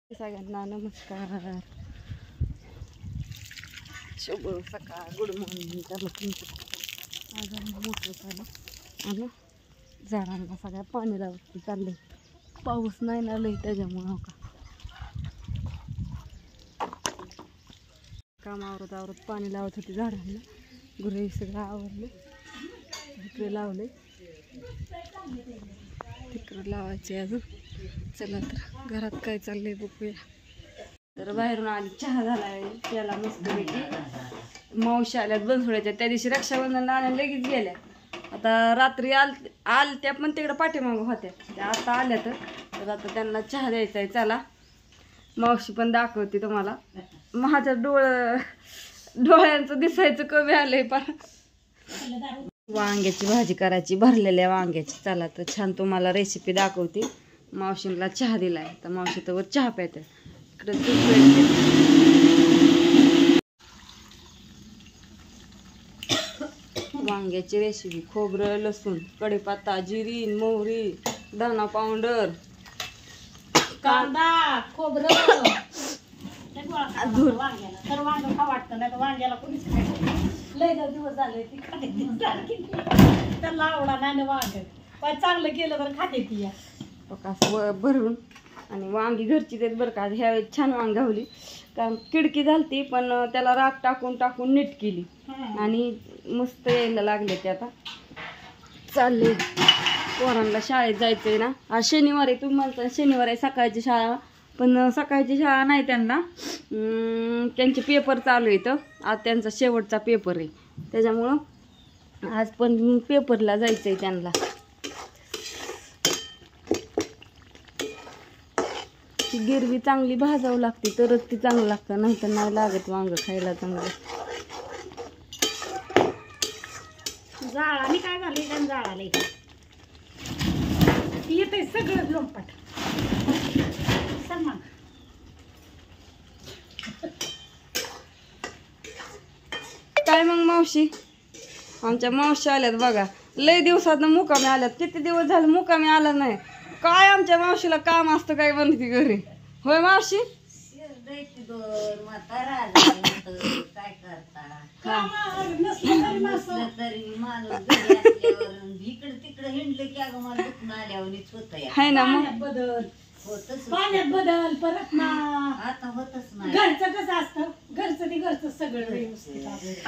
सगळ्यांना नमस्कार, शुभ सकाळ, गुड मॉर्निंग. त्याला तुमचं आज मोठं झालं आणि झाडांना सगळ्या पाणी लावत चाललंय. पाऊस नाही ना लई त्याच्यामुळं का काम आवरत आवरत पाणी लावत होती झाडांना. गुरे सगळं आवरलं, इकडे लावले, तिकडे लावायचे अजून. चला तर घरात काय चाललंय बघूया. तर बाहेरून आली, चहा झालाय त्याला मस्तपैकी. मावशी आल्यात बनसोड्याच्या, त्या दिवशी रक्षाबंधनला आल्या लगेच गेल्या. आता रात्री आलत्या पण तिकडं पाठीमागं होत्या, त्या आता आल्या. तर आता त्यांना चहा द्यायचा आहे. चला मावशी पण दाखवते तुम्हाला. माझ्या डोळ्यांचं दिसायचं कमी आलंय पण. वांग्याची भाजी करायची, भरलेल्या वांग्याची. चला तर छान तुम्हाला रेसिपी दाखवते. मावशींना चहा दिलाय तर मावशी तर चहा प्यायते. इकडे वांग्याची रेसिपी. खोबरं, लसूण, कढीपत्ता, जिरी, मोहरी, धना पावडर, कांदा, खोबरं, तर वांग खा वाटतं नाही तर वांग्याला कोणीच लय दिवस झाले ती खाते. त्याला आवडा नाही वांग, पण चांगलं केलं तर खाते ती. असं भरून. आणि वांगी घरची देत बरं का. ह्यावेळेस छान वांग घावली, कारण खिडकी झालती पण त्याला राख टाकून टाकून नीट केली आणि मस्त यायला लागले. ते आता चालले. पोरांना शाळेत जायचंय ना. आज शनिवार आहे, तुम्ही म्हणता शनिवार आहे सकाळची शाळा, पण सकाळची शाळा नाही त्यांना. त्यांचे पेपर चालू आहेत. आज त्यांचा शेवटचा पेपर आहे, त्याच्यामुळं आज पण पेपरला जायचंय त्यांना. ती गिरवी चांगली भाजावं लागते तरच ती चांगलं लागतं, नाही तर नाही लागत वांग खायला चांगलं. जाळाने काय झालं काय जाळाला येते सगळं लोंपट सन्मान. काय मग मावशी? आमच्या मावशी आल्यात बघा. लय दिवसातनं मुकामी आल्यात. किती दिवस झाले मुकामी आला नाही. काय आमच्या मावशीला काम असतं काय बनती घरी. होय मावशी? काय करता तरी माणूस घरी असल्यावर इकडे तिकडे हिंडलं की अगं मला दुखणं आल्यावरच होत आहे ना मग. बदल होतच पाण्यात बदल परत ना. आता होतच नाही. घरचं कसं असतं, घरचं ते घरचं सगळं व्यवस्थित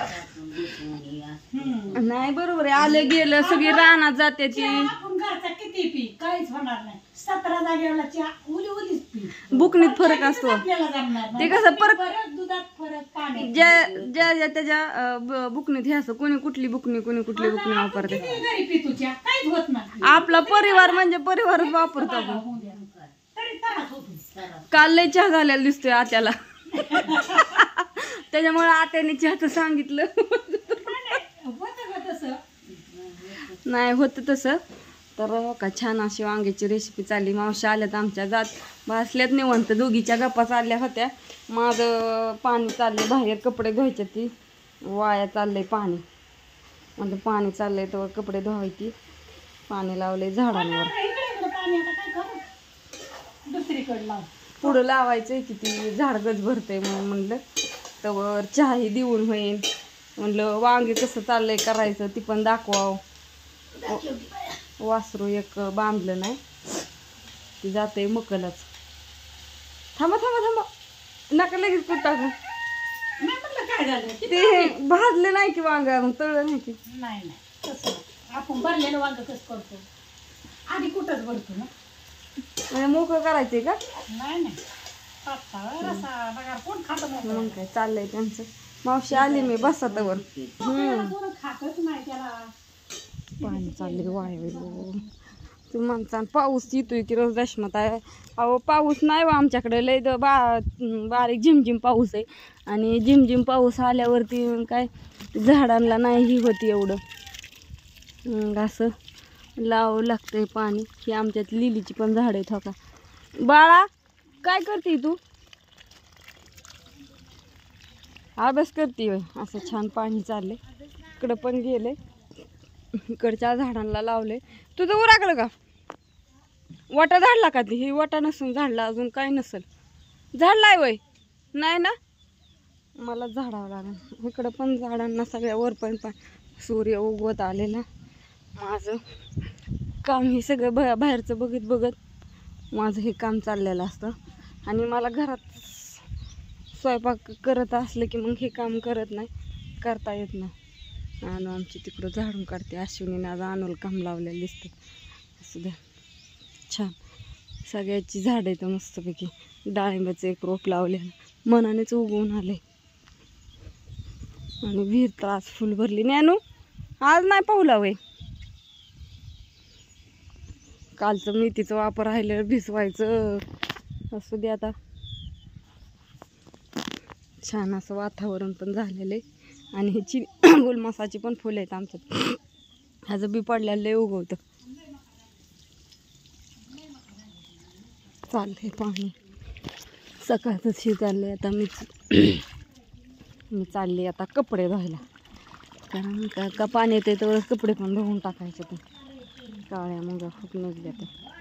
नाही बरोबर आहे. आलं गेलं सगळी रानात जाते ती. आपण घरचा किती पी काहीच होणार नाही. 17 जागेला चहा उलीच पी. बुकनीत फरक असतो. आपल्याला जमणार ते नाही. कसं परत दुधात फरक, पाण्यात ज्या त्याच्या बुकनीत हे असं कोणी कुठली बुकणी कोणी कुठली बुकणी वापरते. किती घरी पी तू चहा काहीच होत नाही. आपला परिवार म्हणजे परिवारच वापरतो आपण. तरी त्रास होतो. काल लय चहा झालेला दिसतोय आत्याला. त्याच्यामुळे आत्याने चहाचं सांगितलं. नाही होतं तसं. तर का छान अशी वांग्याची रेसिपी चालली. मावशी आल्यात आमच्या, जात बसल्यात निवंत. दोघीच्या गप्पा चालल्या होत्या. माझं पाणी चाललंय बाहेर, कपडे धुवायचे ती वाया चाललंय पाणी. म्हणजे पाणी चाललंय तर कपडे धुवायची. पाणी लावलंय झाडांवर. पुढं लावायचंय की ती झाड गज भरते म्हणून म्हणलं तर चहाही देऊन होईल. म्हणलं वांगे कसं चाललंय करायचं ती पण दाखवावं. वासरू एक बांधलं नाही, ती जाते मकलच. थांबा थांबा थांबा, नका लगेच कुठं टाकू. ते भाजले नाही की वांग, तळलं नाही की. नाही आपण भरलेलं वांग कसं करतो आधी कुठंच भरतो ना. म्हणजे मोकळं करायचंय का? नाही रसा बघा कोण खात मग काय चाललंय त्यांचं. मावशी आली मी बसातावर. खातच नाही त्याला. पाणी चाललंय वाया. तुम्ही म्हणता पाऊस येतोय की रोज दशमत आहे. अहो पाऊस नाही वा आमच्याकडे. लय बारीक झिमझिम पाऊस आहे. आणि झिमझिम पाऊस आल्यावरती काय झाडांना नाही होती एवढं. असं लावावं लागतंय पाणी. ही आमच्यात लिलीची पण झाड आहेत. हो का बाळा, काय करते तू? अभ्यास करते होय. असं छान पाणी चाललंय. इकडं पण गेले, इकडच्या झाडांना लावले. तुझं उराकलं का? वाटा झाडला का? ती ही वाटा नसून झाडला अजून काय नसेल. झाडलाय वय नाही ना, मला झाडावं लागेल. इकडं पण झाडांना सगळ्या वर पण सूर्य उगवत आलेला. माझं काम हे सगळं बाहेरचं बघत बघत माझं हे काम चाललेलं असतं. आणि मला घरात स्वयंपाक करत असलं की मग हे काम करता येत नाही. आणू आमची तिकडं झाडून काढते. अश्विनीने आज आणूला काम लावलेलं दिसतं. असू द्या, छान सगळ्याची झाडं येतं मस्तपैकी. डाळिंबाचं एक रोप लावलेलं मनानेच उगवून आले. आणि विहीर तर आज फुल भरली. नॅनू आज नाही पाहुला वय, कालचं मेथीचं वापर राहिलं भिजवायचं. असू दे आता, छान असं वातावरण पण झालेलं आहे. आणि ह्याची गुलमासाची पण फुलं आहेत आमच्यात. ह्याचं बी पडलेलं लय उगवतं. चाललंय पाणी सकाळचंच हे चाललंय. आता मी चालली आता कपडे धुवायला, कारण का पाणी येते तेवढंच कपडे पण धुवून टाकायचे. ते काळ्या मुंग्या खूप निघल्या.